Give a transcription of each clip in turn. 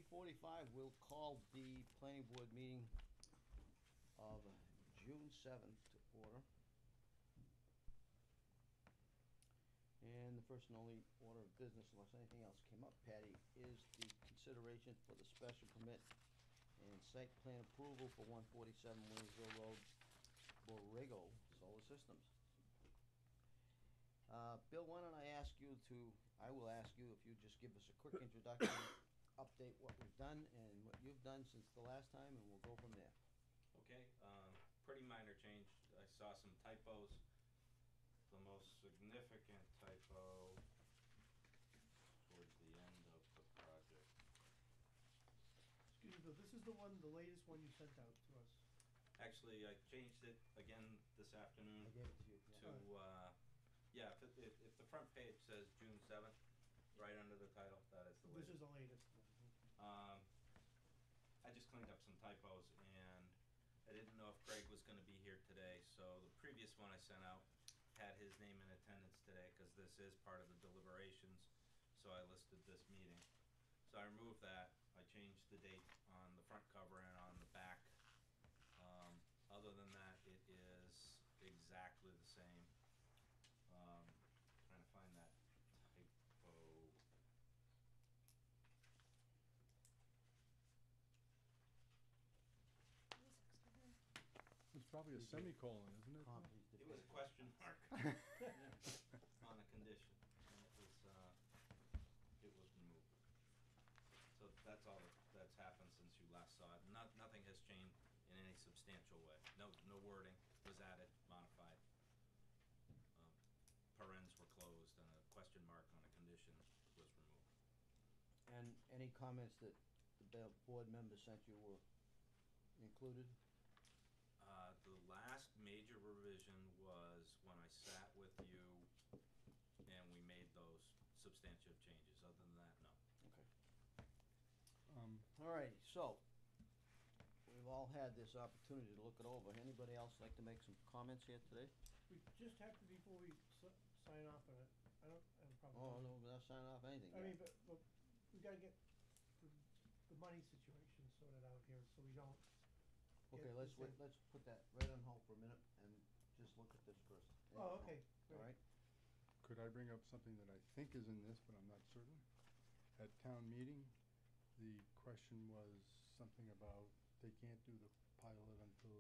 7:45, we'll call the planning board meeting of June 7th to order. And the first and only order of business, unless anything else came up, Patty, is the consideration for the special permit and site plan approval for 147 Williamsville Road, Borrego Solar Systems. Bill, why don't I will ask you if you just give us a quick introduction, update what we've done and what you've done since the last time, and we'll go from there. Okay, pretty minor change. I saw some typos. The most significant typo towards the end of the project. Excuse me, Bill, this is the latest one you sent out to us. Actually, I changed it again this afternoon I gave it to you. to, yeah, if the front page says June 7th, right under the title, that is the latest. This is the latest one. I just cleaned up some typos, and I didn't know if Craig was gonna be here today, so the previous one I sent out had his name in attendance today, cause this is part of the deliberations, so I listed this meeting. So I removed that, I changed the date on the front cover and on the back. Other than that, it is exactly the same. Trying to find that typo. It's probably a semicolon, isn't it? It was a question mark on a condition, and it was removed. So that's all that's happened since you last saw it. Nothing has changed in any substantial way. No wording was added, modified. Parens were closed, and a question mark on a condition was removed. And any comments that the board members sent you were included? The last major revision was when I sat with you and we made those substantive changes. Other than that, no. Okay. Alrighty, so, we've all had this opportunity to look it over. Anybody else like to make some comments here today? We just have to, before we sign off on it, I don't have a problem. Oh, no, we're not signing off anything I yet. mean, but we gotta get the money situation sorted out here, so we don't. Okay, get let's this let's put that right on hold for a minute and just look at this first. Oh, okay, Alright? Could I bring up something that I think is in this, but I'm not certain? At town meeting, the question was something about they can't do the pilot until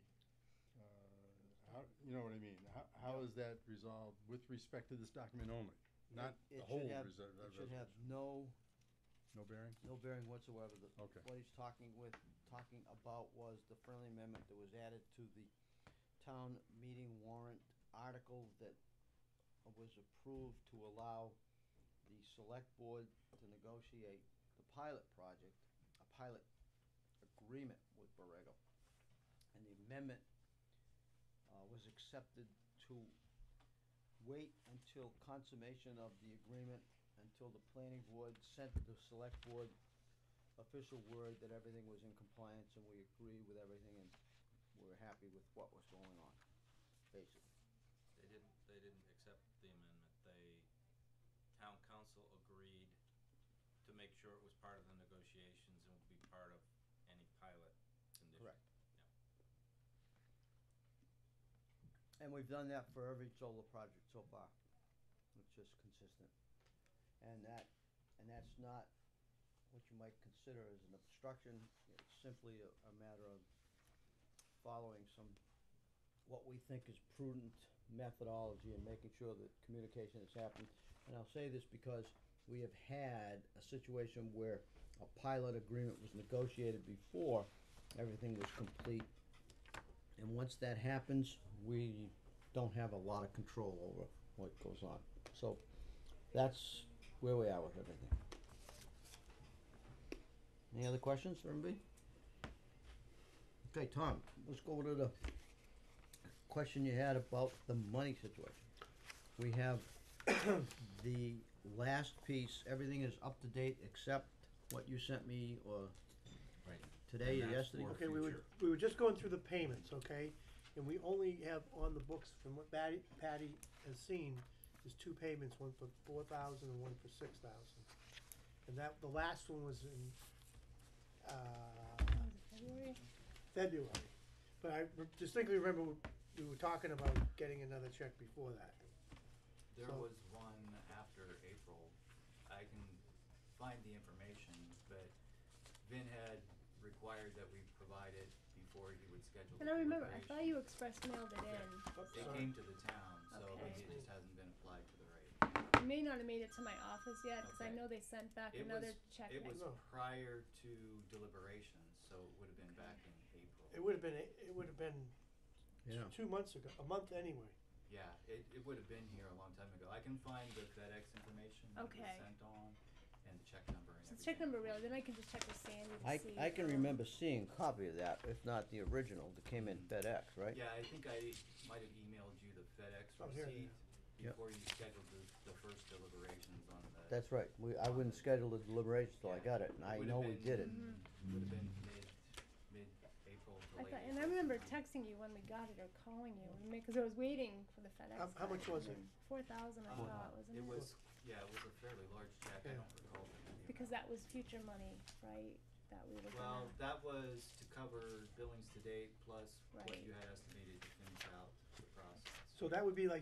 how, you know what I mean? How is that resolved with respect to this document only? Not the whole resolution? It should have no bearing? no bearing whatsoever. Okay. What he's talking about was the friendly amendment that was added to the town meeting warrant article that was approved to allow the select board to negotiate the pilot project, a pilot agreement with Borrego. And the amendment was accepted to wait until consummation of the agreement, until the planning board sent the select board official word that everything was in compliance and we agree with everything and we're happy with what was going on, basically. They didn't accept the amendment. Town council agreed to make sure it was part of the negotiations and would be part of any pilot condition. Correct. Yeah. And we've done that for every solar project so far. It's just consistent. And that's not what you might consider as an obstruction. It's simply a matter of following what we think is prudent methodology and making sure that communication is happening. And I'll say this because we have had a situation where a pilot agreement was negotiated before everything was complete. And once that happens, we don't have a lot of control over what goes on. So that's where we are with everything. Any other questions for MB? Okay, Tom, let's go to the question you had about the money situation. We have the last piece, everything is up to date except what you sent me or Right. today or And that's yesterday. for Okay, future. we were just going through the payments, okay? And we only have on the books, from what Patty has seen, is two payments, one for $4,000 and one for $6,000. And that, the last one was in February? February. But I distinctly remember we were talking about getting another check before that. There So- was one after April. I can find the information, but Vin had required that we provide it before he would schedule the And I remember, I deliberation. thought you express mailed it in. It Sorry. came to the town, so Okay. maybe it just hasn't been applied to the rate. It may not have made it to my office yet, cause I Okay. know they sent back It another was- check It was next. No. prior to deliberations, so it would have been back in April. It would have been Yeah. 2 months ago, a month anyway. Yeah, it would have been here a long time ago. I can find the FedEx information that was Okay. sent on and the check number and So everything. check number really, then I can just check with Sandy to see. I can remember seeing a copy of that, if not the original, that came in FedEx, right? Yeah, I think I might have emailed you the FedEx Oh, here it receipt Yep. before you scheduled the first deliberations on the. That's right, I wouldn't schedule the deliberations till I got it, and I Would've know we been- did it. Would've been mid-April to I late thought, and I April remember sometime. texting you when we got it or calling you, cause I was waiting for the FedEx. How much guy. was it? 4,000 I thought, wasn't it? It was, yeah, it was a fairly large check. I Yeah. don't recall the amount. Because that was future money, right, that we were Well, gonna, that was to cover billings to date plus what Right. you had estimated to finish out the process. So that would be like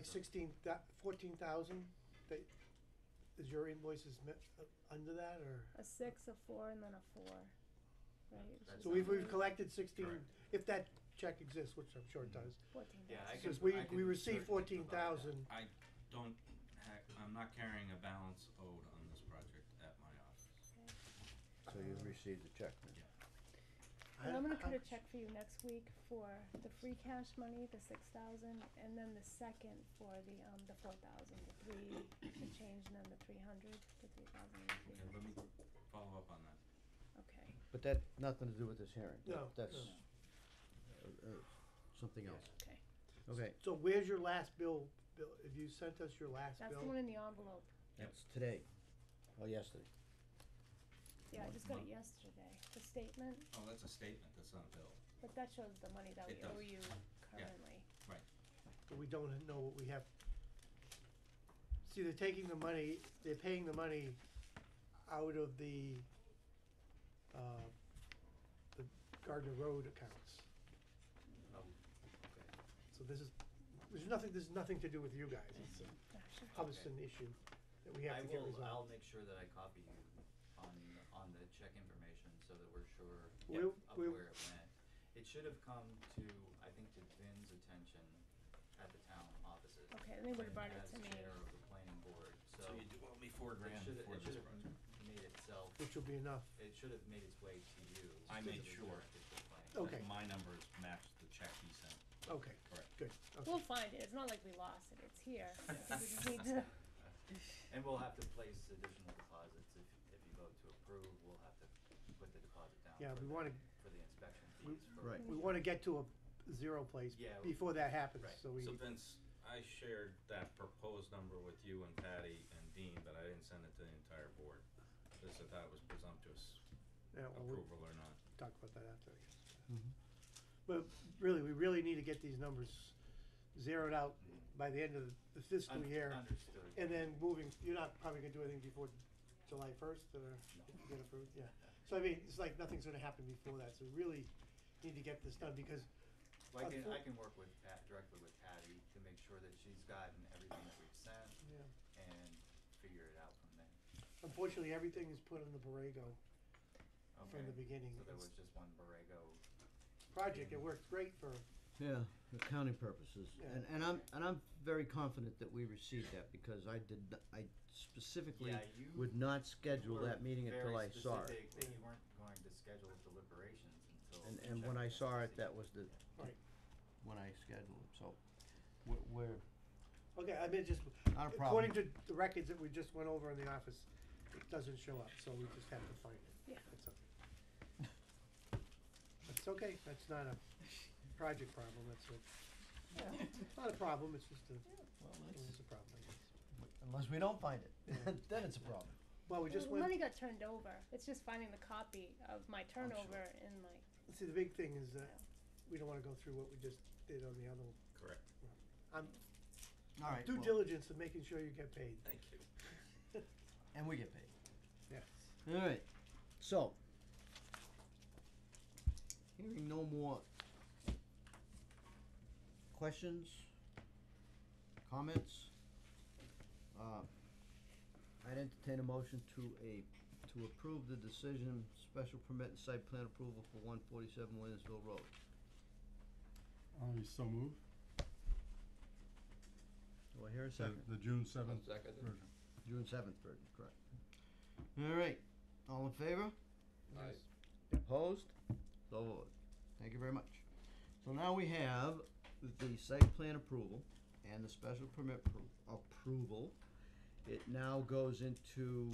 14,000, that, is your invoices under that, or? a 6, a 4, and then a 4, right? It was That's just So we've under collected 16, Correct. if that check exists, which I'm sure it does. 14,000. Yeah, I can- Since we I can received certainly provide that. 14,000, I don't I'm not carrying a balance owed on this project at my office. So you've received the check then? And I'm gonna How- cut a check for you next week for the free cash money, the 6,000, and then the second for the 4,000, the 3 and change, and then the 300, the 3,000 and Okay, let me 300. follow up on that. Okay. But that, nothing to do with this hearing? No, That's, no. something Yeah. else. Okay. Okay, So where's your last bill, have you sent us your last That's bill? the one in the envelope. that's today, or yesterday. Yeah, I just got it Month. yesterday. The statement, Oh, that's a statement, that's not a bill. but that shows the money that we It does. owe you currently. But we don't know what we have. See, they're taking the money, they're paying the money out of the Gardner Road accounts. Oh, okay. So this is nothing to do with you guys, it's a Ah, sure. Hubbardston issue that we have to get resolved. I'll make sure that I copy you on the check information so that we're sure We'll- of we'll- where it went. It should have come to, I think, to Vin's attention at the town offices. Okay, they would've brought it Vin to me. as chair of the planning board, so. So you do owe me $4 it grand should- for it this should have project. made itself, Which will be enough. it should have made its way to you. I so made that it sure. directed to the planning That board. Okay. My numbers matched the check he sent. Okay, Correct. good, okay. We'll find it. It's not like we lost it. It's here. We just need to. And we'll have to place additional deposits if you vote to approve, we'll have to put the deposit down. Yeah, for we the- wanna- For the inspection we- fees for. Right. We wanna get to a zero place Yeah, before that happens, right. so we, So Vince, I shared that proposed number with you and Patty and Dean, but I didn't send it to the entire board. Because I thought it was presumptuous, yeah, well, we'll approval or not. talk about that after, I guess. Mhm. But really, we really need to get these numbers zeroed out by the end of the fiscal year. Understood. And then moving, you're not probably gonna do anything before July 1st, or if you get approved, yeah. So I mean, it's like nothing's gonna happen before that, so we really need to get this done, because, Well, I Unfor- can work with directly with Patty to make sure that she's gotten everything that we've sent yeah, and figure it out from there. unfortunately, everything is put in the Borrego from the Okay. beginning. So there It's was just one Borrego. project, it worked great for, Yeah, accounting purposes, Yeah. and I'm very confident that we received that, because I specifically Yeah, you would not schedule were that meeting until I saw it. Very specific that you weren't going to schedule deliberations until. the And when check I was saw it, received. that was the, right, when I scheduled it, so, we're, okay, I mean, just, not a according problem. to the records that we just went over in the office, it doesn't show up, so we just have to find it. Yeah. That's okay. It's okay, that's not a project problem, that's it's not a problem, it's just a, Well, it's a problem, I guess. unless we don't find it, Yeah. then it's a problem. Well, we just The went, money got turned over. It's just finding the copy of my turnover in my. see, the big thing is that we don't wanna go through what we just did on the other one. Correct. I'm All right, due well, diligence in making sure you get paid. Thank you. and we get paid. Yes. All right, so, Hearing no more questions, comments, I'd entertain a motion to approve the decision, special permit and site plan approval for 147 Williamsville Road. I so move. Do I hear a second? The June seventh second it. version. June 7th version, correct. All right, all in favor? Aye. Opposed? So voted. Thank you very much. So now we have the site plan approval and the special permit approval. It now goes into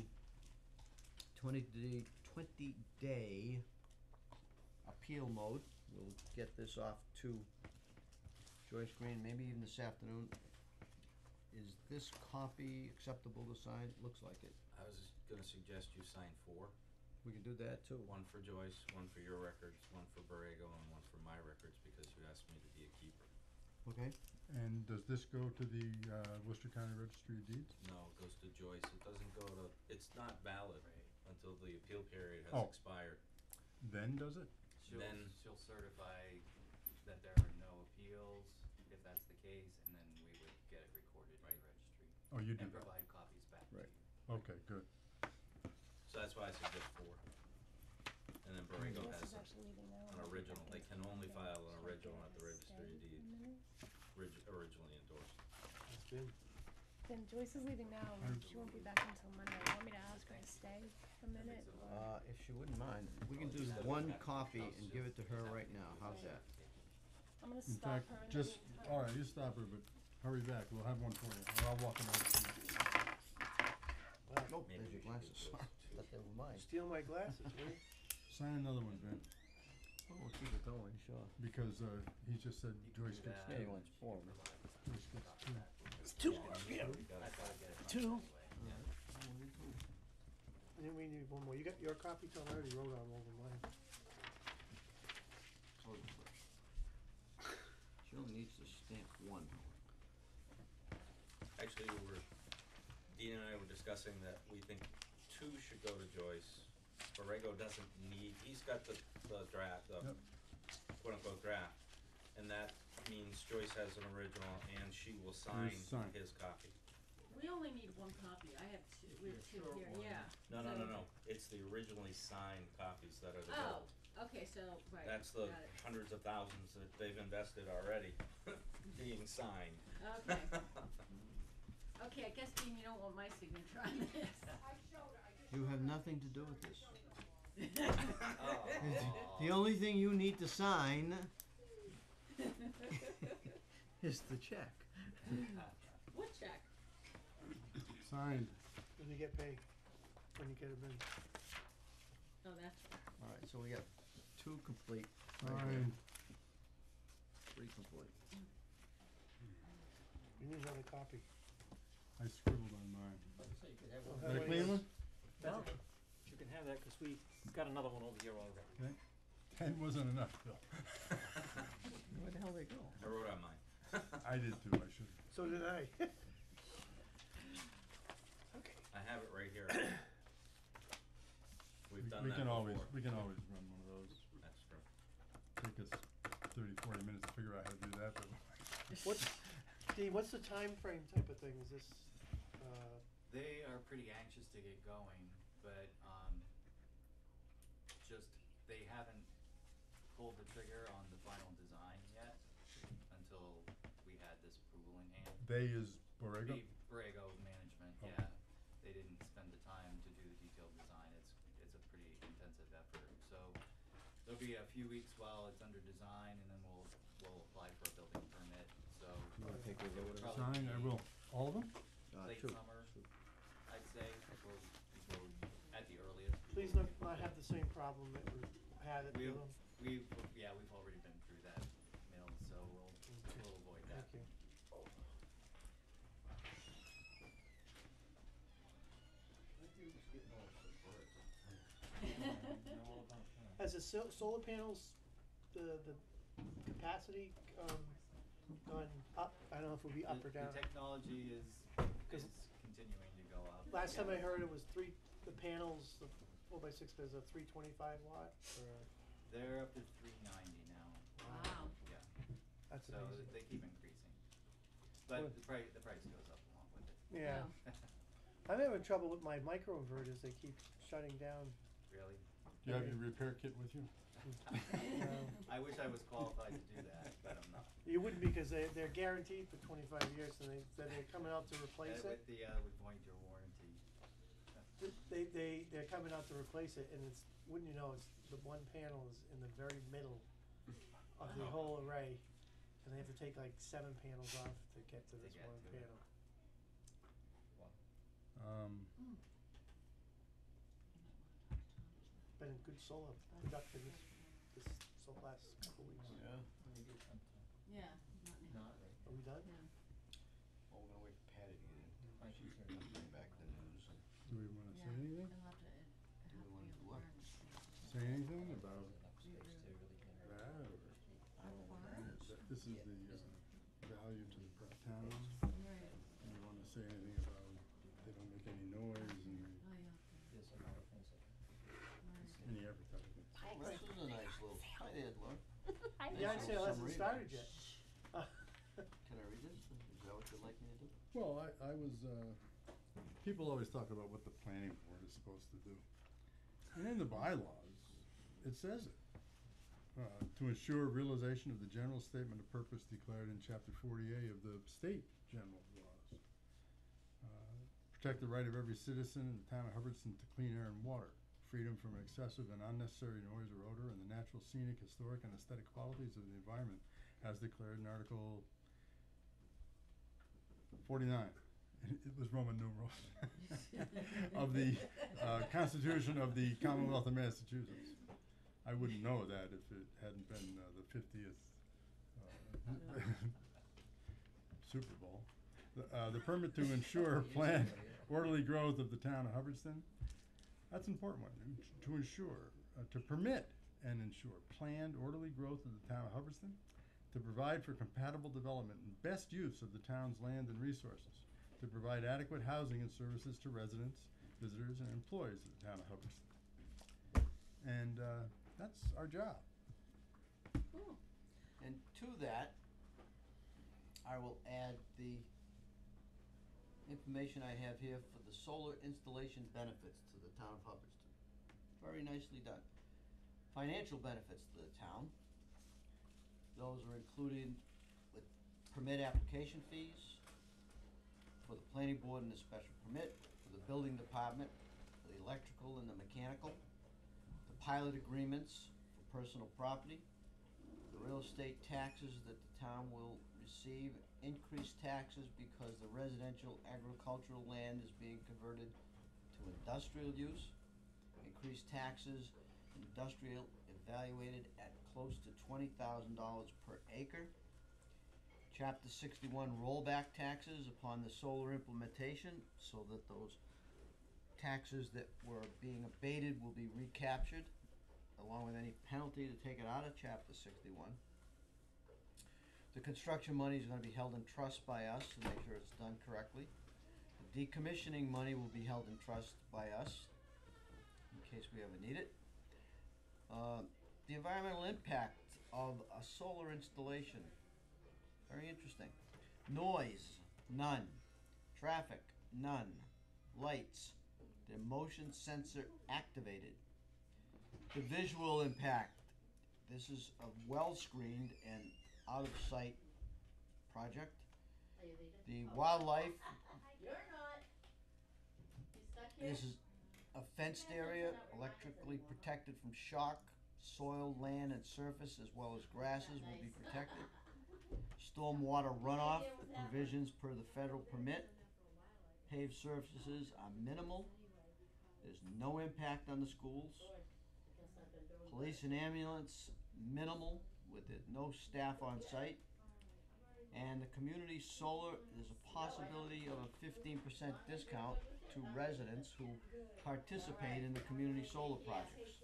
20-day appeal mode. We'll get this off to Joyce Green, maybe even this afternoon. Is this copy acceptable to sign? Looks like it. I was gonna suggest you sign 4. We can do that too. One for Joyce, one for your records, one for Borrego, and one for my records, because you asked me to be a keeper. Okay. And does this go to the Worcester County Registry of Deeds? No, it goes to Joyce. It doesn't go to, it's not valid until the appeal period Oh. has expired. Then does it? She'll certify that there are no appeals, if that's the case, and then we would get it recorded in the registry. Oh, you do And that. provide copies back to Right. you. Okay, good. So that's why I suggest 4. And then Borrego Joyce has is actually leaving now. an original. They can only file an So original can at the I registry of stay a deeds, minute? originally endorsed. That's good. Then Joyce is leaving now, and she won't be back until Monday. You want me to ask her to stay a minute, or? If she wouldn't mind, we can do one copy and give it to her right now. How's that? I'm gonna In stop fact, her in the just, meantime. all right, you stop her, but hurry back. We'll have one for you. Or I'll walk them out to you. Nope, Maybe there's we your should glasses. do those two. Thought they were mine. Steal my glasses, will you? Sign another one, Vin, Oh, we'll keep it going, sure. because he just said You can Joyce do gets that. Yeah, he two. wants 4. Provide Joyce gets two. It's two. Yeah, I thought I'd get it from Two. you anyway. And then we need one more. You got your copy, Tom? I already wrote on over mine. She only needs to stamp 1. Actually, Dean and I were discussing that we think 2 should go to Joyce. Borrego doesn't need, he's got the draft, the Yep. quote-unquote draft. And that means Joyce has an original and she will sign sign. his copy. We only need one copy, I have two, we have two here, yeah. No. It's the originally signed copies that are the gold. Oh, okay, so, right, That's the got it. hundreds of thousands that they've invested already being signed. Okay. Okay, I guess, Dean, you don't want my signature on this. You have nothing to do with this. Oh. The only thing you need to sign is the check. What check? Signed. When you get paid, when you get them in. Oh, that's right. All right, so we got 2 complete. right there. Signed. 3 complete. You need another copy. I scribbled on mine. Oh, Got how a about clean yours? one? No, you can have that, cause we got another one over here already. Okay. 10 wasn't enough, Bill. Where the hell they go? I wrote on mine. I did too, I should. So did I. Okay. I have it right here. We've done We that can always, before. we can always run one of those. That's true. Take us 30, 40 minutes to figure out how to do that, but What's, Dean, what's the time frame type of thing? Is this, They are pretty anxious to get going, but, just, they haven't pulled the trigger on the final design yet until we had this approval in hand. they is Borrego? Borrego management, Oh. yeah. They didn't spend the time to do the detailed design. It's a pretty intensive effort. So there'll be a few weeks while it's under design, and then we'll apply for a building permit. So You wanna take those it over would there? probably Sign, I be will. All of them? late 2. summer, I'd say, before at the earliest. please not have the same problem that we had at the We've, other. we've already been through that mill, so we'll avoid that. Thank you. Has the solar panels, the capacity, gone up? I don't know if it would be up or down. The technology is 'Cause continuing to go up. Last time I Yeah. heard it was the panels, the 4x6, there's a 325 watt, or, They're up to 390 now. Wow. Yeah, That's so amazing. they keep increasing. But Good. the price goes up along with it. Yeah. Oh. I'm having trouble with my microinverters, they keep shutting down. Really? Do you have your repair kit with you? I wish I was qualified to do that, but I'm not. You wouldn't because they're guaranteed for 25 years, and they said they're coming out to replace it. With the, with Voyager warranty. They're coming out to replace it, and it's, wouldn't you know, it's, the one panel is in the very middle of the whole array, and they have to take like 7 panels off to get to this get one to it. panel. Been in good solar production this last couple weeks. Yeah. Yeah, not now. Are we done? Yeah. Well, we're gonna wait for Patty to get in. She's gonna bring back the news. Do we wanna say Yeah. anything? It'll have to, Do we wanna do what? Say anything about that, or that this is the value to the town? Right. Do you wanna say anything about they don't make any noise and Oh, yeah. any advertisement? Well, this is a nice little, hi there, Laura. The yard Nice sale little hasn't summary. started yet. Can I read this? Is that what you'd like me to do? Well, I was, people always talk about what the planning board is supposed to do. And in the bylaws, it says it. To ensure realization of the general statement of purpose declared in chapter 40A of the state general laws. Protect the right of every citizen in the town of Hubbardston to clean air and water. Freedom from excessive and unnecessary noise or odor, and the natural, scenic, historic, and aesthetic qualities of the environment as declared in Article 49. It was Roman numerals. Of the Constitution of the Commonwealth of Massachusetts. I wouldn't know that if it hadn't been the 50th Super Bowl. The permit to ensure planned orderly growth of the town of Hubbardston. That's an important one. To ensure, to permit and ensure planned orderly growth of the town of Hubbardston. To provide for compatible development and best use of the town's land and resources. To provide adequate housing and services to residents, visitors, and employees of the town of Hubbardston. And that's our job. Cool. And to that, I will add the information I have here for the solar installation benefits to the town of Hubbardston. Very nicely done. Financial benefits to the town. Those are included with permit application fees for the planning board and the special permit, for the building department, for the electrical and the mechanical, the pilot agreements for personal property, the real estate taxes that the town will receive, increased taxes because the residential agricultural land is being converted to industrial use, increased taxes, industrial evaluated at close to $20,000 per acre. Chapter 61 rollback taxes upon the solar implementation, so that those taxes that were being abated will be recaptured, along with any penalty to take it out of Chapter 61. The construction money is going to be held in trust by us to make sure it's done correctly. The decommissioning money will be held in trust by us, in case we ever need it. The environmental impact of a solar installation, very interesting. Noise, none. Traffic, none. Lights, the motion sensor activated. The visual impact, this is a well-screened and out-of-sight project. The wildlife, You're not. You stuck here? this is a fenced area, electrically protected from shock. Soil, land, and surface, as well as grasses, will be protected. Stormwater runoff, the provisions per the federal permit. Paved surfaces are minimal. There's no impact on the schools. Police and ambulance, minimal, with no staff on site. And the community solar, there's a possibility of a 15% discount to residents who participate in the community solar projects.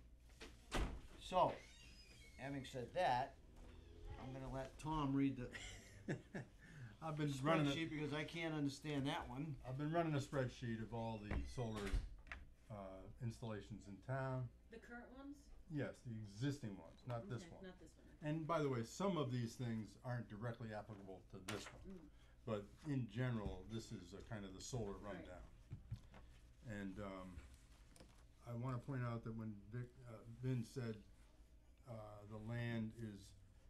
So, having said that, I'm gonna let Tom read the I've been running spreadsheet because I can't understand that one. I've been running a spreadsheet of all the solar installations in town. The current ones? Yes, the existing ones, not this Okay, one. not this one. And by the way, some of these things aren't directly applicable to this one. Mm. But in general, this is a kind of the solar Right. rundown. And I wanna point out that when Vin said the land is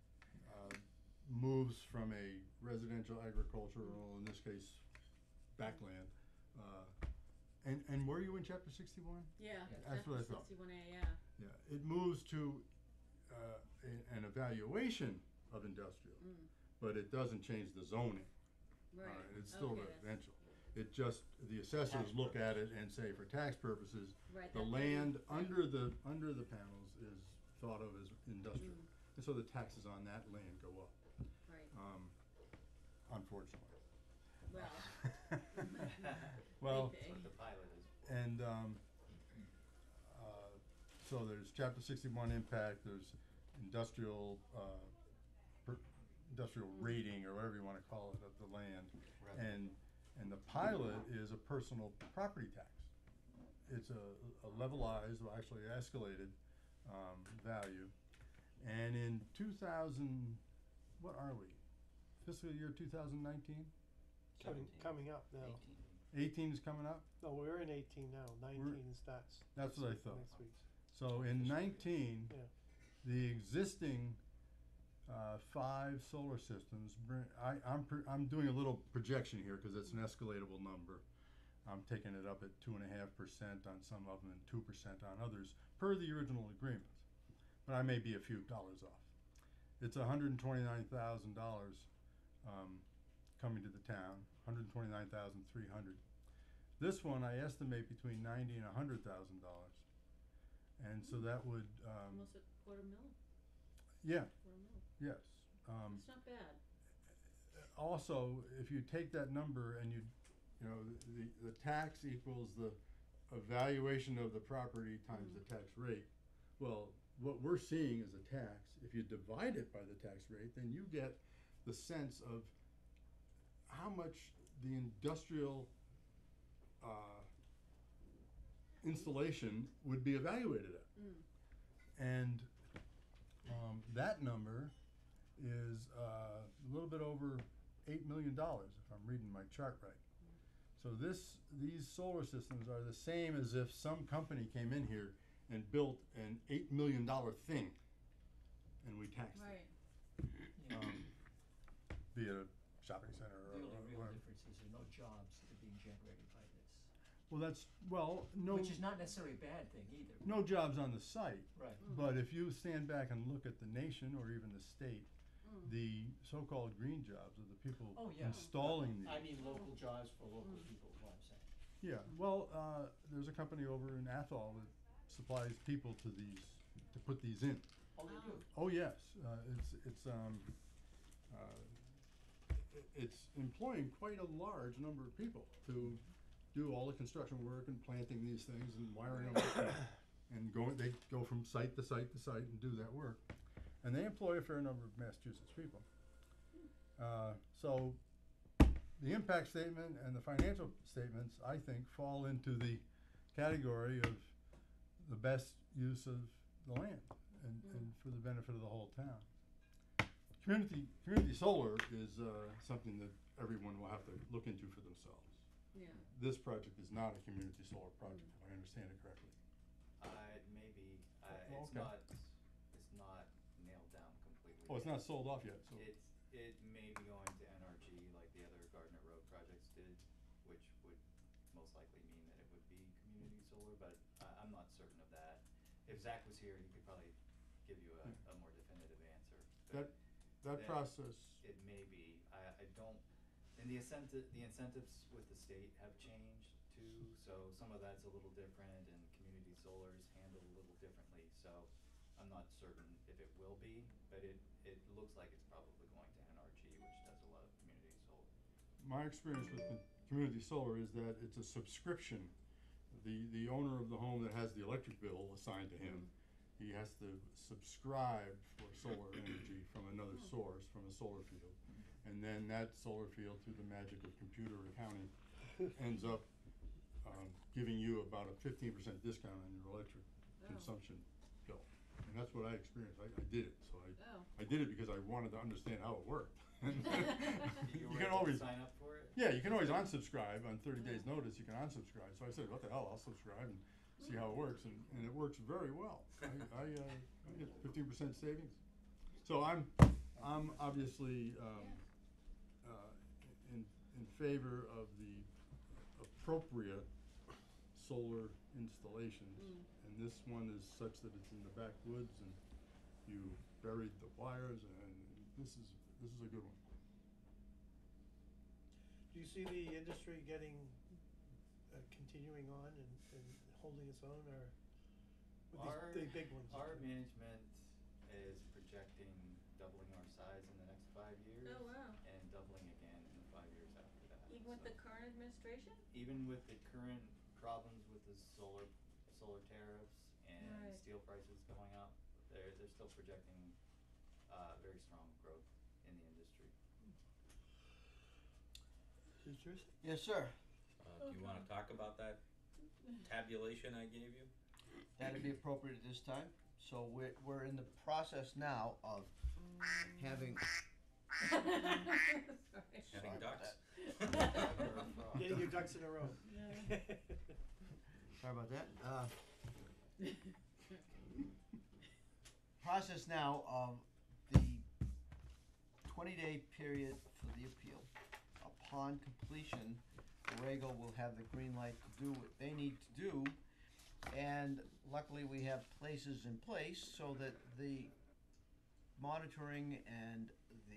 moves from a residential agricultural, in this case, backland, and were you in chapter 61? Yeah, That's what I chapter thought. 61A, yeah. Yeah, it moves to an evaluation of industrial, Mm. but it doesn't change the zoning. Right. Alright, it's still Okay, that's- residential. It just, the assessors look at it and say, for tax purposes, Right, the that land maybe- under the panels is thought of as industrial. Mm. And so the taxes on that land go up, Right, unfortunately. well. Well, Maybe. That's what the pilot is. and, so there's chapter 61 impact, there's industrial, industrial rating, or whatever you wanna call it, of the land. Right. And the pilot is a personal property tax. It's a levelized, well, actually escalated, value. And in 2000, what are we? Fiscal year 2019? Coming up now. 18 is coming up? No, we're in 18 now, 19 starts. That's what I thought. Next week. So in 19, Yeah. the existing 5 solar systems I'm doing a little projection here because it's an escalatable number. I'm taking it up at 2.5% on some of them and 2% on others per the original agreements. But I may be a few dollars off. It's $129,000 coming to the town, $129,300. This one I estimate between $90,000 and $100,000. And so that would Almost a quarter mil, yeah, quarter mil. yes. It's not bad. Also, if you take that number and you know, the tax equals the evaluation of the property times the tax rate. Well, what we're seeing as a tax, if you divide it by the tax rate, then you get the sense of how much the industrial installation would be evaluated at. Mm. And that number is a little bit over $8 million, if I'm reading my chart right. So these solar systems are the same as if some company came in here and built an $8 million thing, and we taxed Right. it. Be it a shopping center The or only real whatever. difference is there are no jobs that are being generated by this. Well, no, Which is not necessarily a bad thing either. no jobs on the site. Right. But if you stand back and look at the nation or even the state, the so-called green jobs are the people Oh, yeah. installing these. I mean, local jobs for local people is what I'm saying. Yeah, well, there's a company over in Athol that supplies people to put these in. Oh, they do? Oh, yes, it's employing quite a large number of people to do all the construction work and planting these things and wiring them up and they go from site to site to site and do that work. And they employ a fair number of Massachusetts people. So the impact statement and the financial statements, I think, fall into the category of the best use of the land and for the benefit of the whole town. Community solar is something that everyone will have to look into for themselves. Yeah. This project is not a community solar project, if I understand it correctly. Maybe, Well, it's okay. not nailed down completely. Oh, it's not sold off yet, so. It may be going to NRG like the other Gardner Road projects did, which would most likely mean that it would be community solar, but I'm not certain of that. If Zach was here, he could probably give you a more definitive answer. But That process, it may be, I don't, and the incentives with the state have changed too, so some of that's a little different and community solar is handled a little differently, so I'm not certain if it will be, but it looks like it's probably going to NRG, which does a lot of community solar. my experience with the community solar is that it's a subscription. The owner of the home that has the electric bill assigned to him, he has to subscribe for solar energy from another source, from a solar field. And then that solar field, through the magic of computer accounting, ends up giving you about a 15% discount on your electric Oh. consumption bill. And that's what I experienced. I did it, so Oh. I did it because I wanted to understand how it worked. You You were can able to always, sign up for it? yeah, you can always unsubscribe on 30 days' notice, you can unsubscribe. So I said, what the hell, I'll subscribe and see how it works, and it works very well. I get 15% savings. So I'm obviously, in favor of the appropriate solar installations. And this one is such that it's in the backwoods and you buried the wires, and this is a good one. Do you see the industry getting, continuing on and holding its own, or with these big ones? Our management is projecting doubling our size in the next 5 years. Oh, wow. And doubling again in the 5 years after that. Even with So the current administration? even with the current problems with the solar tariffs and Right. steel prices going up, they're still projecting very strong growth in the industry. Yes, sir. Do you wanna talk about that tabulation I gave you? That'd be appropriate at this time. So we're in the process now of having. Sorry. Having Sorry about ducks? Getting your ducks in a row. Sorry about that. Process now of the 20-day period for the appeal. Upon completion, Borrego will have the green light to do what they need to do. And luckily, we have places in place so that the monitoring and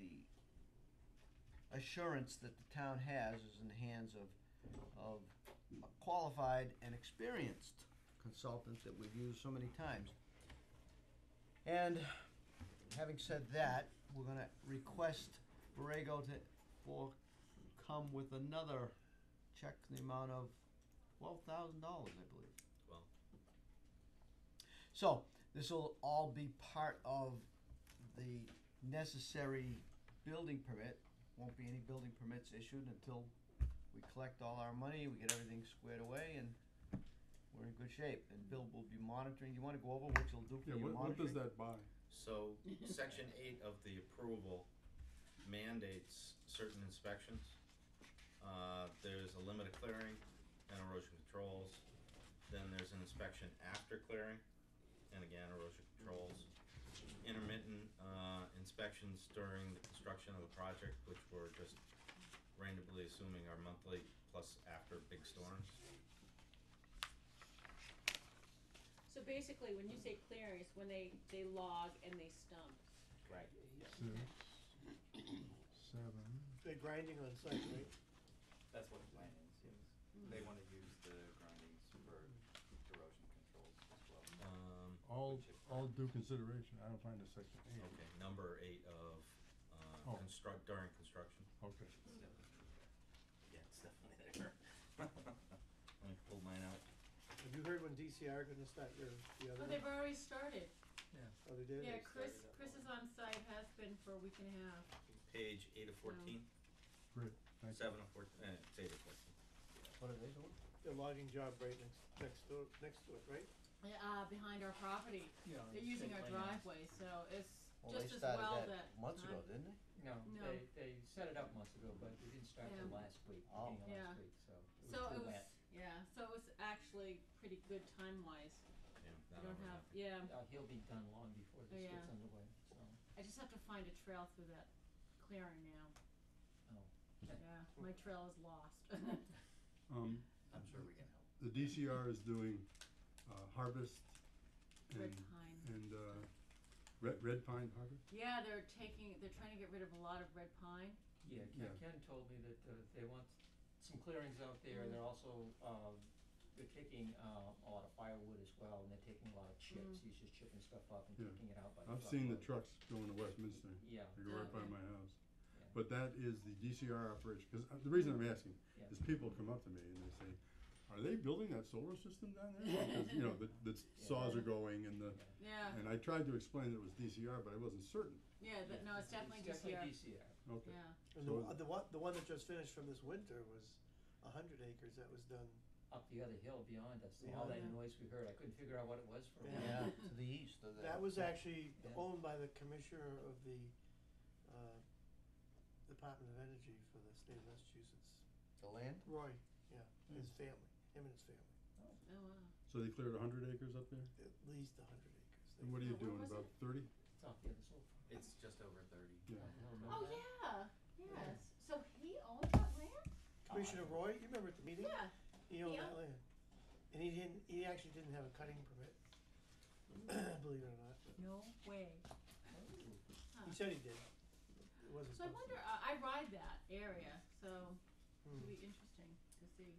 the assurance that the town has is in the hands of a qualified and experienced consultant that we've used so many times. And having said that, we're gonna request Borrego to come with another check in the amount of $12,000, I believe. Well, So, this will all be part of the necessary building permit. Won't be any building permits issued until we collect all our money, we get everything squared away, and we're in good shape. And Bill will be monitoring. You wanna go over what you'll do for Yeah, your what monitoring? does that buy? so section 8 of the approval mandates certain inspections. There's a limit of clearing and erosion controls. Then there's an inspection after clearing, and again, erosion controls. Intermittent, inspections during the construction of the project, which we're just randomly assuming are monthly, plus after big storms. So basically, when you say clearing, it's when they log and they stump. Right. 6, 7. They're grinding on site, right? That's what the plan is, yes. They wanna use the grindings for erosion controls as well. All due consideration. I don't find a section 8. Okay, number 8 of, Oh. during construction. Okay. Yeah, it's definitely there. Let me pull mine out. Have you heard when DCR gonna start the other Oh, one? they've already started. Oh, they did? Yeah, They Chris started that is on site, has been for a week and a half. Page 8 of 14, Great. Thank you. 7 of 14, it's 8 of 14. What are they doing? The logging job right next to it, right? Behind our property. Yeah, They're it's using state our land. driveway, so it's Well, they just as started well that that. months ago, time- didn't they? No, No. they set it up months ago, but they didn't start till Yeah. last week, Oh. beginning of Yeah. last week, so it So was it too was, wet. yeah, so it was actually pretty good time-wise. Yeah, We that don't over have, there. yeah, He'll be done long before this yeah. gets underway, so, I just have to find a trail through that clearing now. oh. Yeah, my trail is lost. Um, I'm sure we can help. the DCR is doing harvest Red and pine. red pine harvest. Yeah, they're trying to get rid of a lot of red pine. Yeah, Yeah. Ken told me that, they want some clearings out there, they're also, they're taking, a lot of firewood as well, and they're taking a lot of chips, he's just chipping stuff up and Yeah. taking it out by the I've seen the truckload. trucks going to Westminster. Yeah. They go right by Okay. my house. Yeah. But that is the DCR operation, because the reason I'm asking Yeah. is people come up to me and they say, are they building that solar system down there? Because, you know, the saws are going and Yeah, and I tried to explain that it was DCR, but I wasn't certain. yeah, no, it's definitely It's DCR. definitely DCR. Okay. Yeah, And So- the one that just finished from this winter was 100 acres that was done up the other hill beyond us, all that Yeah. noise we heard, I couldn't figure out what it was for a Yeah. while. Yeah, to the east of that. That was actually Yeah. owned by the commissioner of the, Department of Energy for the state of Massachusetts. The land? Roy, yeah, his family, him and his family, Oh, wow. So they cleared 100 acres up there? at least 100 acres. And what are you Where doing, was about it? 30? It's off the other slope. It's just over 30. Yeah. Oh, yeah, yes. So he owns that land? Commissioner Roy, you remember at the meeting? Yeah. He owned Yeah. that land. And he actually didn't have a cutting permit, believe it or not. No way. He said he did. It wasn't So I supposed wonder, to. I ride that area, so it'll Hmm. be interesting to see.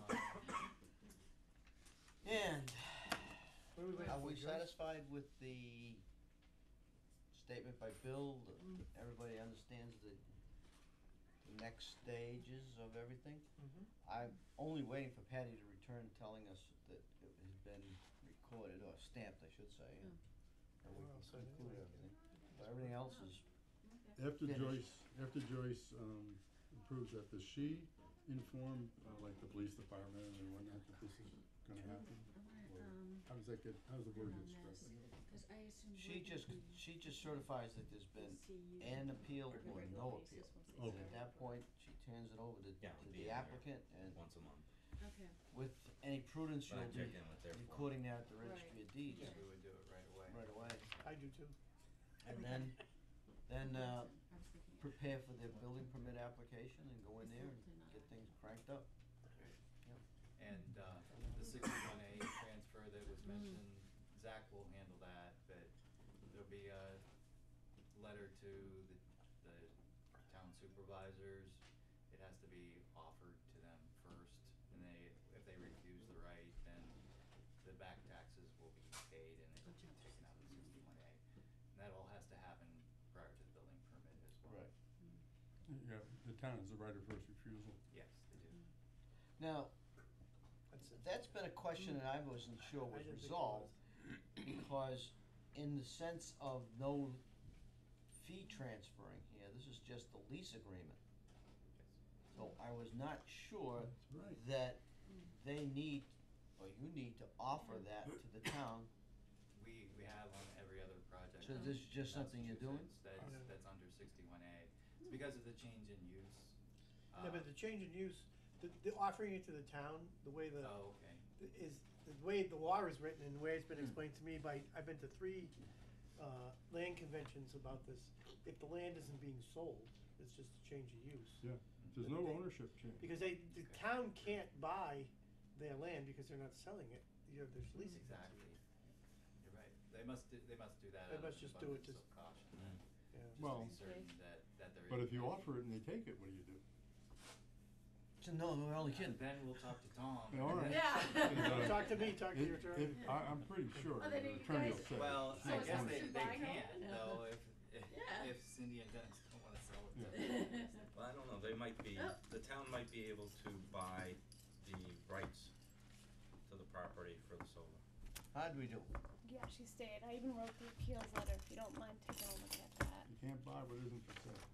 And What are we waiting are for, we Joyce? satisfied with the statement by Bill, that everybody understands the next stages of everything? Mhm. I'm only waiting for Patty to return telling us that it has been recorded, or stamped, I should say, and we We're all can set conclude anyway. everything. But everything else is, After Finished. Joyce approves that, does she inform, like the police department and whatnot, that this is gonna happen? Or how does that get, how does the word get spread? Cause I assume. she just certifies that there's been an appeal or no appeal. Okay. And at that point, she turns it over Yeah, to it'll be the in there. applicant, and Once a month. Okay. with any prudence, But I you'll be check in with their form. recording that at the registry of deeds Yeah, we would do it right away. right away. I do too. And then, I was thinking. prepare for their building permit application and go in there and get things cranked up. And, the 61A transfer that was mentioned, Zach will handle that, but there'll be a letter to the town supervisors. It has to be offered to them first, and if they refuse the right, then the back taxes will be paid and it will be taken out of the 61A. And that all has to happen prior to the building permit as well. Right. Yeah, the town has the right of first refusal. Yes, they do. Now, That's it. that's been a question that I wasn't sure I was didn't think it resolved, because in the sense of no fee transferring here, this is just the lease agreement. So I was not sure That's right. that they need, or you need to offer that to the town. We have on every other project. So this is in just something you're doing? Massachusetts That's under 61A. It's because of the change in use. Yeah, but the change in use, the offering it to the town, the way Oh, okay. is, the way the law is written and the way it's been explained to me by, I've been to 3, land conventions about this. If the land isn't being sold, it's just a change of use. Yeah, there's no ownership change. Because the town can't buy their land because they're not selling it, there's leasing. Exactly. You're right. They must do that They out must of just do it abundance just- of caution. Yeah. Just Well, to be certain that there is. But if you offer it and they take it, what do you do? So no, we're only kidding. Then we'll talk to Tom. Yeah, all right. Yeah. Talk to me, talk to your attorney. I'm pretty sure Oh, the then you attorney guys- will say. Well, So I it's guess not they just buying can't it? though Yeah. if Cindy and Dennis don't wanna sell it. Yeah. Well, I don't know, they might be, Oh. the town might be able to buy the rights to the property for the solar. How'd we do? Yeah, she stayed. I even wrote the appeals letter, if you don't mind taking a look at that. You can't buy what isn't for sale.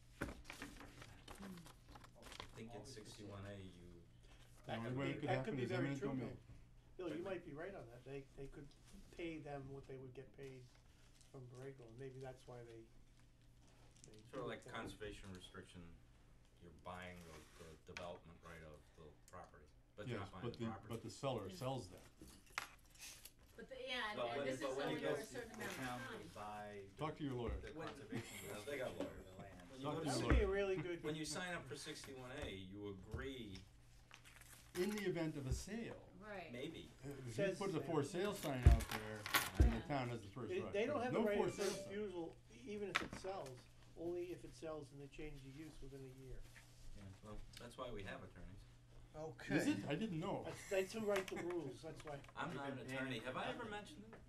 I think in 61A, you, The That only could way be- it could that could happen be is very eminent true, domain. Bill, you might be right on that. They could pay them what they would get paid from Borrego, and maybe that's why they sort do of like it that way. conservation restriction, you're buying the development right of the property, but you're Yes, not buying the property. but the seller sells that. But yeah, But and when- this is but when only you for guys- a certain The amount town of would time. buy Talk to your lawyer. the When- conservation Yeah, they got restriction lawyers. for the land. When you Talk go to to That your would be lawyer. a really good. When you sign up for 61A, you agree, In the event of a sale, Right. maybe, if you Says put the sale. for sale sign out there, then the Yeah. town has the first right. They don't There's have the no right for of sale first sign. refusal, even if it sells, only if it sells and they change the use within a year. well, that's why we have attorneys. Okay. Is it? I didn't know. That's who write the rules, that's why. I'm You've not an been attorney, paying have I ever nothing. mentioned it?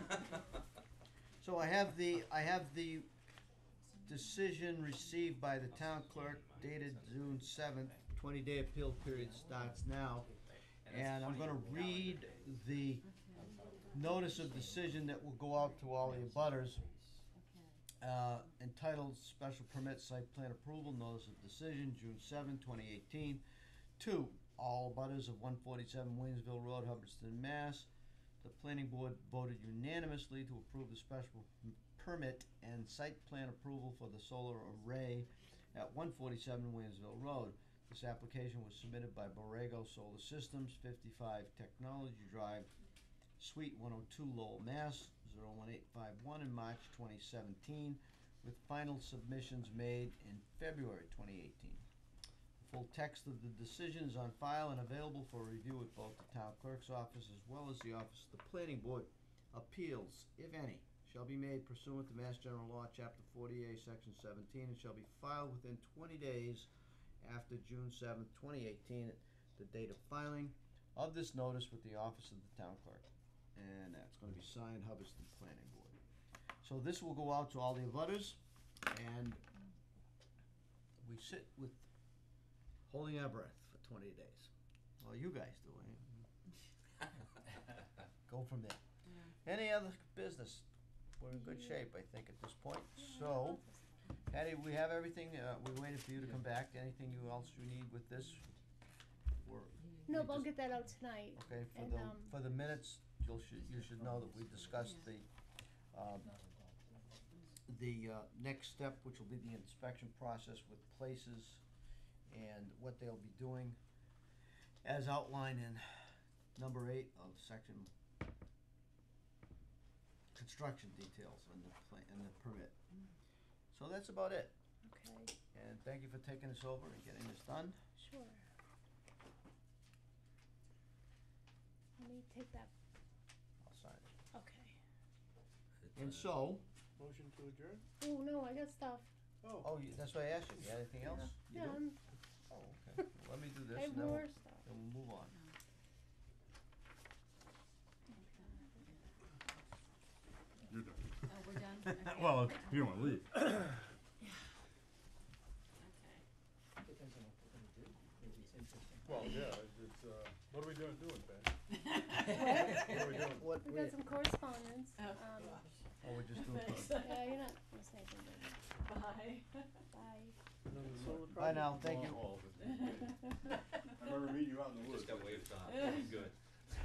So I have the decision received by the town clerk dated June 7th, 20-day appeal period starts now. And I'm gonna read the notice of decision that will go out to all the abutters, entitled Special Permit Site Plan Approval Notice of Decision, June 7, 2018. 2, all abutters of 147 Waynesville Road, Hubbardston, Mass. The planning board voted unanimously to approve the special permit and site plan approval for the solar array at 147 Waynesville Road. This application was submitted by Borrego Solar Systems, 55 Technology Drive, Suite 102, Lowell, Mass. 01851 in March 2017, with final submissions made in February 2018. The full text of the decision is on file and available for review at both the town clerk's office as well as the office of the planning board. Appeals, if any, shall be made pursuant to Mass General Law, Chapter 48, Section 17, and shall be filed within 20 days after June 7th, 2018, the date of filing of this notice with the office of the town clerk. And that's gonna be signed Hubbardston Planning Board. So this will go out to all the abutters, and we sit with holding our breath for 20 days. Well, you guys do, eh? Go from there. Any other business? We're in good shape, I think, at this point. So, Patty, we have everything, we waited for you to come back. Anything else you need with this? We're, No, we but I'll just- get that out tonight. Okay, And, for the minutes, you should know that we discussed the next step, which will be the inspection process with places and what they'll be doing, as outlined in number 8 of section construction details and the permit. So that's about it, Okay, and thank you for taking this over and getting this done. sure. Let me take that, I'll sign it. okay. And so, Motion to adjourn? Oh, no, I got stuff. Oh, that's why I asked you, you got anything else? You Yeah, do? Oh, okay, let me do this I and have then more we'll, stuff. then we'll move on. You're done. Oh, we're done? Okay. Well, if you don't wanna leave. Okay. Depends on what we're gonna do, maybe it's interesting. Well, yeah, it's, what are we doing, Ben? What? What are we doing? We got some correspondence. Oh, Oh, we're just doing. Thanks. Yeah, you're not mistaken, baby. Bye. Bye. another solar project? Bye now, thank you. All of it. I remember meeting you out in the woods. Just got waved on, that was good.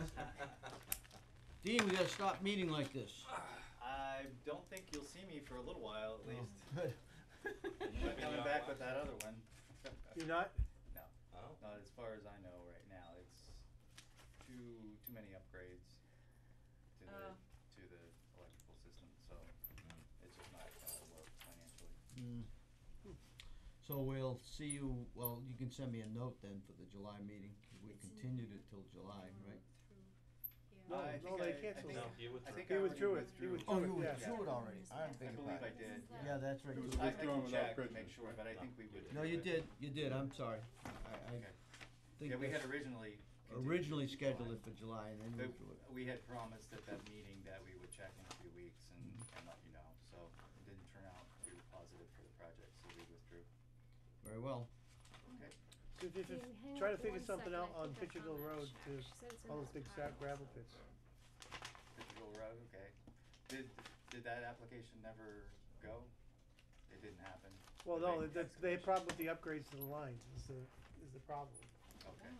Dean, we gotta stop meeting like this. I don't think you'll see me for a little while at Oh, least. good. I'm coming back with that other one. You're not? No, Oh, not as far as I know right now. It's too many upgrades to Oh. the electrical system, so it's just not gonna work financially. Mm. So we'll see you, well, you can send me a note then for the July meeting. We continued it till July, right? No, I no, think they I canceled think- No, you I withdrew. think He I already withdrew it. He withdrew Oh, it, you yeah. withdrew it already. I I beg your believe I pardon. did. Yeah, that's right. It was you I did. withdrawn can without check to prejudice. make sure, but I think we would. No, you did, I'm sorry. I Okay. think Yeah, we had that's- originally. originally continued to scheduled July. it for July and then But withdrew it. we had promised at that meeting that we would check in a few weeks and let you know, so it didn't turn out too positive for the project, so we withdrew. Very well. Okay. So if Can you hang try on to for figure 1 something second? out I on think I found Pitcherville that Road check. to She said it's in all those this big pile. gravel pits. Pitcherville Road, okay. Did that application never go? It didn't happen? Well, The no, big they had excavation? problem with the upgrades to the lines, is the problem. Okay.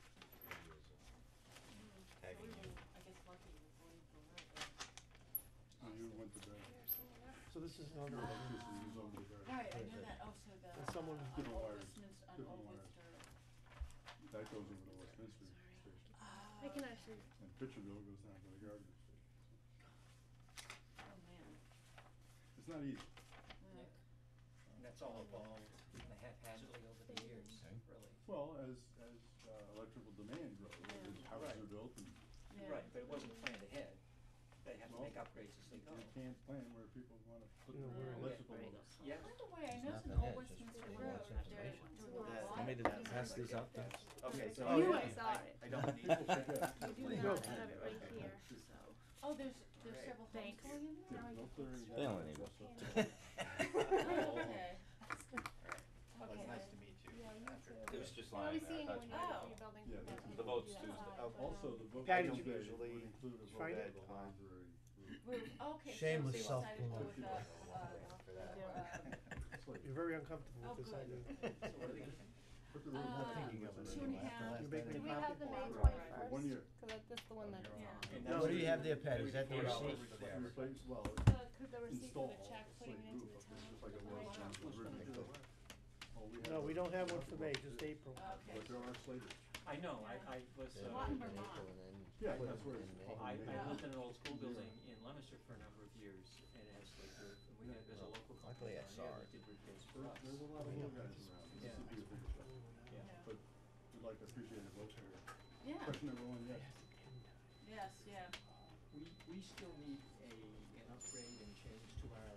Tagging you. I guess lucky you were going for it. So you went to bed. So this is another This one. is over the garden. Right, I know that, oh, so the, And someone- on Different Old wires, Westminster, on different Old wires. Worcester. That goes over to Westminster Station. I can actually, And Pitcherville goes down to the Gardner Station. Oh, man. It's not easy. And that's all evolved haphazardly over the years, really. Well, as electrical demand grows, as houses are built and Yeah. Right, but it wasn't planned ahead. They have to Well, make upgrades as they go. you can't plan where people wanna put You know, their where- electrical. Right. Yeah. By the way, I There's noticed in nothing Old there, it's just Westminster really Road, wants they're information. doing a That- lot. Want me to pass these out then? Okay, so. Oh, you I- I saw it. I don't need to check. You do not have it right here, so. Oh, there's Great. several homes Thanks. going in there? No clearing. They only need Oh, Alright. okay. Well, it's Okay. nice to meet you. Yeah, you Patrick. too. It was just I'll lying be there. seeing I you thought when you you're, were- when you're building. Yeah, that that's big The vote's outside, Tuesday. but, Also, the vote. Patty, vote did day usually would include a vote find at it? the library. Okay, so Shameless they decided to go self-promotion. with For that. You're very uncomfortable Oh, with this good. idea. So what are they gonna do? Put the road Uh, back thinking in of with it two and a anyway, after half. last You make night. me Do we copy? have the May Right. twenty-first? 1 year. Cause that's the one that, Yeah. And What do you that's- have there, Pat? Is that the $44 receipt? for the Replace, average. well, the receipt for the install check, a putting slate it into roof, the town. just like it Right. was originally built. Well, No, we don't have one for May, just April. Okay. But there are slated. I know, I was, A lot in Vermont. Yeah, that's where it's. I probably made. lived in an old school building in Leominster for a number of years, and it has slate roof, and we had, there's a local Luckily company I down saw here it. that did repairs for us. There's a lot of little guys around, this Yeah. would be a bigger shop, Yeah. but we'd like to appreciate it most of it. Yeah, Question number one, yes. yes, yeah. We still need an upgrade and change to our,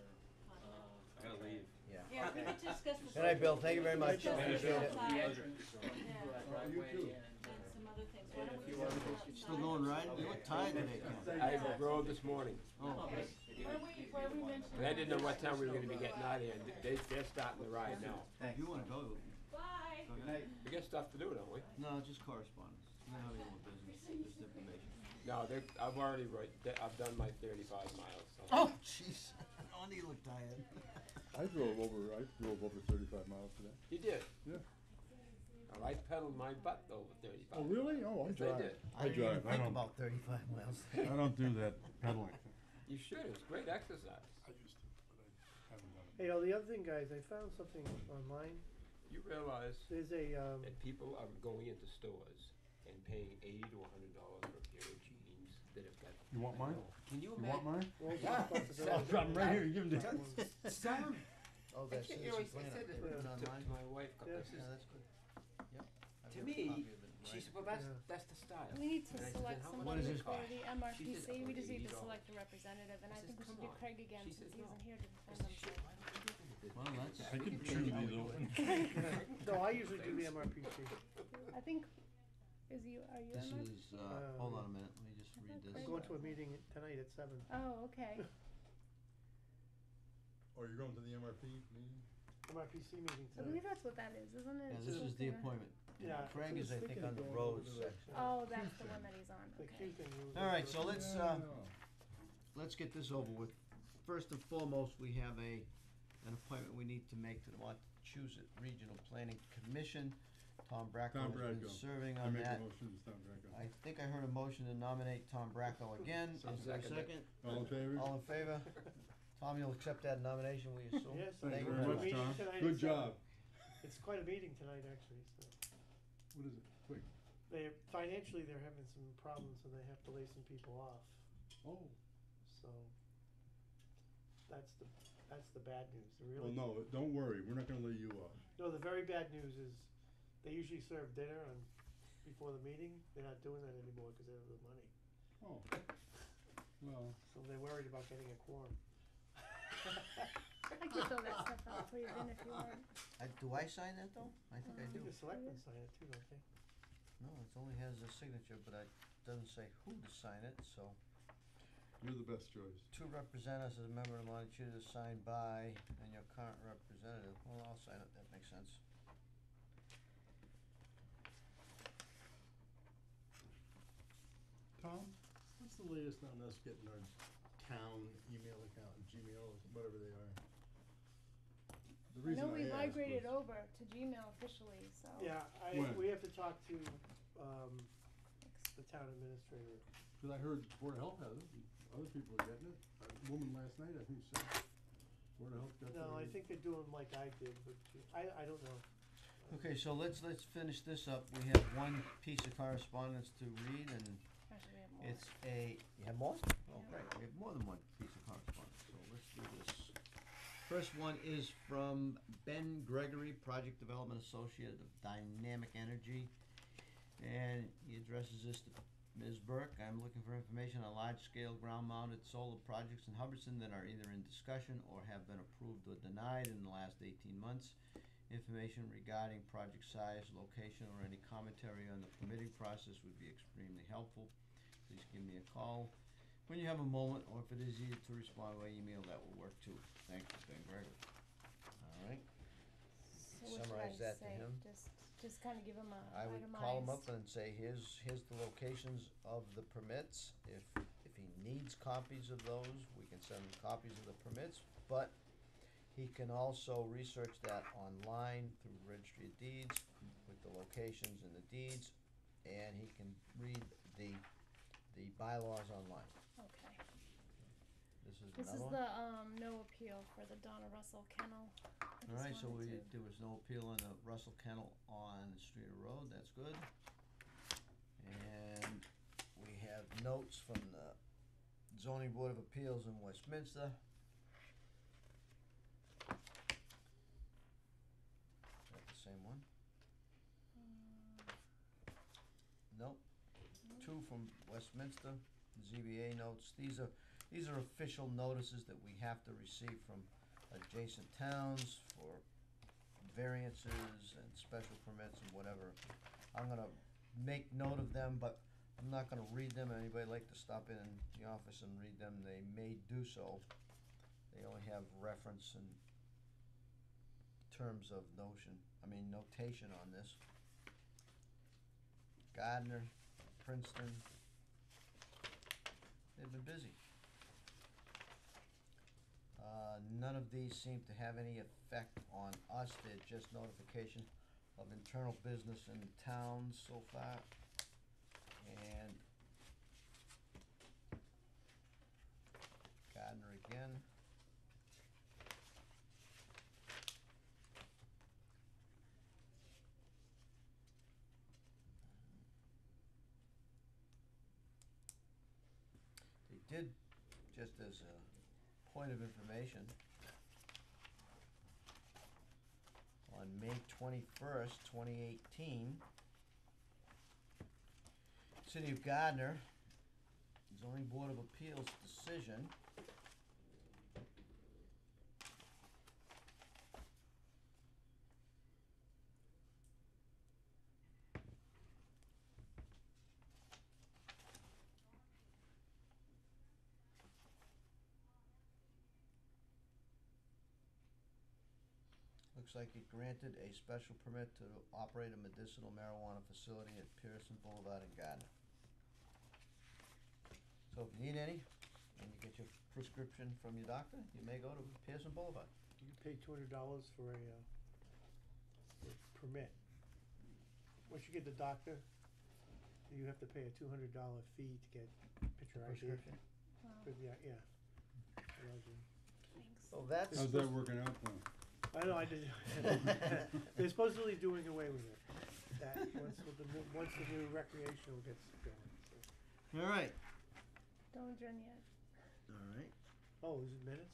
I gotta leave. Yeah. Yeah, we need to discuss the. Good night, Bill. Thank you very much. Discuss the Appreciate it. outside the entrance into Yeah. our you driveway too. and, And some other things. Why and don't a we few discuss other the issues. Still outside? going riding? You look tired today, Ken. I rode this morning, Okay. Where we mentioned. and I didn't know what time we were gonna be getting out of here, and they're starting the ride now. If you wanna go, Bye. go Good ahead. night. We got stuff to do, don't we? No, just correspondence. We don't have any more business, just information. No, I've already I've done my 35 miles, so. Oh, jeez. No wonder you look tired. I drove over 35 miles today. You did? Yeah. Well, I pedaled my butt over 35. Oh, really? Oh, I Yes, I drive. did. I didn't even drive. I think don't- about 35 miles. I don't do that pedaling. You should, it's great exercise. I used to, but I haven't done it. Hey, the other thing, guys, I found something online. You realize There's a, that people are going into stores and paying $80 to $100 for a pair of jeans that have got. You want mine? Can you You want imagine? mine? Roll's Yeah. responsibility. I'll drop 'em right here, give 'em to you. Sell 'em. Oh, I that's can't- Citizen you know, I Planet. said They this put it to online? my wife, Yeah. this Yeah, is, that's good. Yep. I've to got a me, copy of it she right said, well, that's, Yeah. that's the style. We need to And I said, select "Then how much somebody does does it it for cost?" the She MRPC, said, we just need to $80. select a representative, and I I think we said, should "Come do on." Craig again She since said, he "No." isn't here to I defend said, "Shit, himself. why don't we do it?" Well, that's. I can chew these open. No, I usually do the MRPC. I think, are you This MRPC? is, hold on a minute, let me just read thought this. I'm going to a meeting tonight at 7. Oh, okay. Oh, you're going to the MRP meeting? MRPC meeting I tonight. believe that's what that is, isn't it? Yeah, It's this is just the a- appointment. Yeah, Craig I is, I was think, thinking on the of going roads over there. section. Oh, that's the one that he's on, The okay. Q thing. you were All right, going so for. let's get this over with. First and foremost, we have an appointment we need to make to the Montechusett Regional Planning Commission. Tom Bracco Tom has been Bracco. serving I on make that. a motion to Tom Greco. I think I heard a motion to nominate Tom Bracco again. I'll Is there a second it. second? All in favor? All in favor? Tom, you'll accept that nomination, we assume? Yes, Thank you you very very much, Meeting Tom. tonight Good at 7. job. It's quite a meeting tonight, actually, so. What is it? Quick. Financially, they're having some problems and they have to lay some people off, Oh, so. That's the bad news, the well, really. no, don't worry, we're not gonna lay you off. No, the very bad news is, they usually serve dinner before the meeting, they're not doing that anymore because they don't have the money. Oh. Well, So they're worried about getting a quorum. I can fill that stuff out for you then if you want. Do I sign that though? I think I I do. think the selectmen sign it too, don't they? No, it only has a signature, but it doesn't say who to sign it, so. you're the best choice. To represent us as a member of the Montechusett signed by, and your current representative, well, I'll sign it, that makes sense. Tom, what's the latest on us getting our town email account, Gmail, whatever they are? The I know reason we asked migrated was- over to Gmail officially, so. Yeah, When? we have to talk to, the town administrator. Cause I heard Board of Health has it, and other people are getting it. A woman last night, I think, said Board of Health got No, I theirs. think they're doing like I did, but I don't know. Okay, so let's finish this up. We have one piece of correspondence to read, and Actually, we have more. it's you have more? Oh, great, we have more than one piece of correspondence, so let's do this. First one is from Ben Gregory, Project Development Associate of Dynamic Energy. And he addresses this to Ms. Burke. I'm looking for information on large-scale ground-mounted solar projects in Hubbardston that are either in discussion or have been approved or denied in the last 18 months. Information regarding project size, location, or any commentary on the permitting process would be extremely helpful. Please give me a call when you have a moment, or if it is easier to respond by email, that will work too. Thank you, Ben Gregory. All right. So what should Summarize I that to say? him. Just kinda give him a I would itemized. call him up and say, here's the locations of the permits. If he needs copies of those, we can send him copies of the permits, but He can also research that online through Registry of Deeds with the locations and the deeds, and he can read the bylaws online. Okay. This is This is another the, one. no appeal for the Donna Russell Kennel. I just Alright, so wanted to- there was no appeal on the Russell Kennel on Streeter Road, that's good. And we have notes from the zoning board of appeals in Westminster. Is that the same one? Nope. Two from Westminster, ZBA notes. These are official notices that we have to receive from adjacent towns for variances and special permits and whatever. I'm gonna make note of them, but I'm not gonna read them. Anybody like to stop in the office and read them, they may do so. They only have reference in terms of notation on this. Gardner, Princeton, they've been busy. None of these seem to have any effect on us, they're just notification of internal business in town so far. And Gardner again. They did, just as a point of information, on May 21st, 2018, City of Gardner, zoning board of appeals decision. Looks like it granted a special permit to operate a medicinal marijuana facility at Pearson Boulevard in Gardner. So if you need any, and you get your prescription from your doctor, you may go to Pearson Boulevard. You pay $200 for a permit. Once you get the doctor, you have to pay a $200 fee to get picture ID. Prescription. Wow, Yeah. Allows you- thanks. So that's. How's that working out then? I know, I did. They're supposedly doing away with it. That, once the new recreational gets going, so. Alright, Don't adjourn yet. alright. Oh, is it minutes?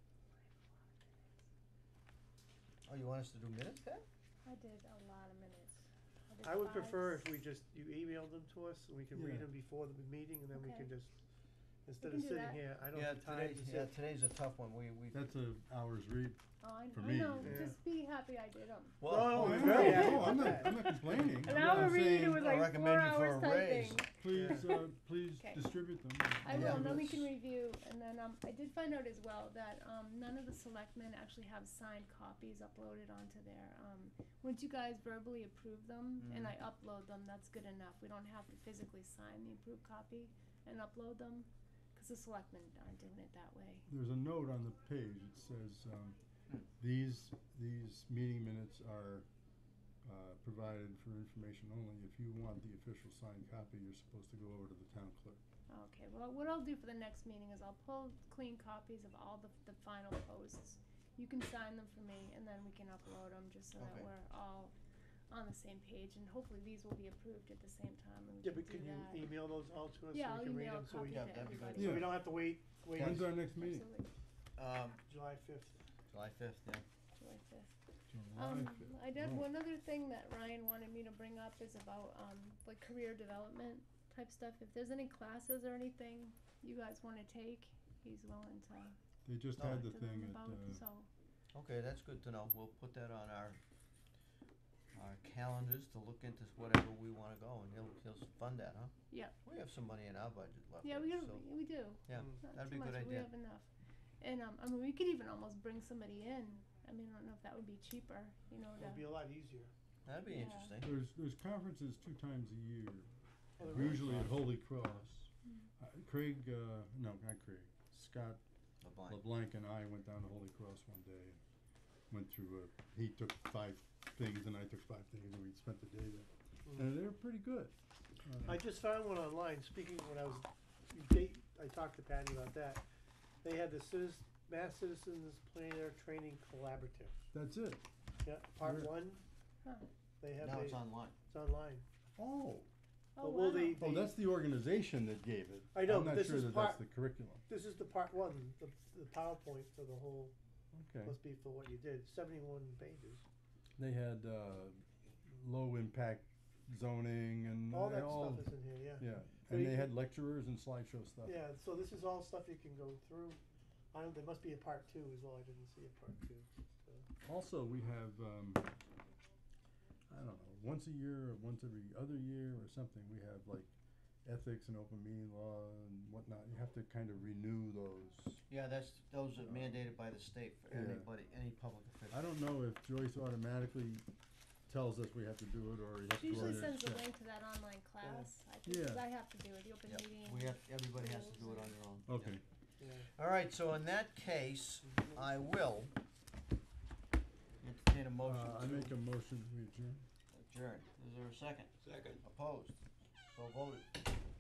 Oh, you want us to do minutes, Pat? I did a lot of minutes. did I would 5. prefer if you emailed them to us, and we can read Yeah. them before the meeting, and then we Okay. can just, instead can of do sitting that. here, I don't Yeah, have time to sit. today's a tough one, we. That's a hour's read. Oh, I for I me, know, yeah. just be happy I did them. No, Well, we're No, very happy no, about that. I'm not complaining. An I'm hour read, saying, it was I like 4 recommend you for hours a raise. typing. Please Okay. distribute them. I Yeah. will, and then we can review, and then, I did find out as well that, none of the selectmen actually have signed copies uploaded onto their, once you guys verbally approve them, and I upload them, that's good enough, we don't have to physically sign the approved copy and upload them, cause the selectmen aren't doing it that way. There's a note on the page, it says, these meeting minutes are, provided for information only. If you want the official signed copy, you're supposed to go over to the town clerk. Okay, well, what I'll do for the next meeting is I'll pull clean copies of all the final posts. You can sign them for me, and then we can upload them, just so that Okay. we're all on the same page, and hopefully these will be approved at the same time, and we Yeah, can but do can you that. email those all to us Yeah, so I'll we can read email them, a so we, copy Yeah, to that'd be good. everybody. so Yeah. we don't have to wait When's our next meeting? Absolutely, July 5th. July 5th, yeah. July 5th. July 5th. I did, Oh. one other thing that Ryan wanted me to bring up is about, like career development type stuff. If there's any classes or anything you guys wanna take, he's willing to They just No. had the talk to them thing about, at, so, Okay, that's good to know, we'll put that on our calendars to look into whatever we wanna go, and he'll fund that, huh? yeah, We have some money in our budget left, yeah, so, we do. yeah, Not that'd too be a good much, but we idea. have enough. And, I mean, we could even almost bring somebody in. I mean, I don't know if that would be cheaper, you know, It'll be a lot easier. That'd be Yeah. interesting. there's conferences 2 times a year, Oh, there is? usually at Holy Cross. Mm. Craig, no, not Craig, Scott LeBlanc. LeBlanc and I went down to Holy Cross one day, and went through, he took 5 things and I took 5 things and we spent the day there. And they're pretty good. I just found one online, speaking when I was, I talked to Patty about that. They had the Mass Citizens Planner Training Collaborative. That's it. Yeah, part Where- 1, Huh. they have Now a, it's online. it's online. Oh, Oh, Well, wow. they- oh, that's the organization that gave it. I know, I'm not this sure is that part- that's the curriculum. This is the part 1, the PowerPoint for the whole, Okay. must be for what you did, 71 pages. They had, low impact zoning and All that all, stuff is in here, yeah. yeah. So And you they can- had lecturers and slideshow stuff. Yeah, so this is all stuff you can go through. There must be a part 2 as well, I didn't see a part 2, so. Also, we have, I don't know, once a year or once every other year or something, we have like ethics and open meeting law and whatnot. You have to kind of renew those. Yeah, those are mandated by the state for Yeah. anybody, any public official. I don't know if Joyce automatically tells us we have to do it or you have She to go usually there and sends a check. link to that online class, I think, Yeah. 'cause I have to do it, the open Yep. meeting. Everybody has to do it on their own. Okay. Yeah. All right, so in that case, I will entertain a motion I make a motion, we adjourn. adjourn. Is there a second? Second. Opposed? So voted.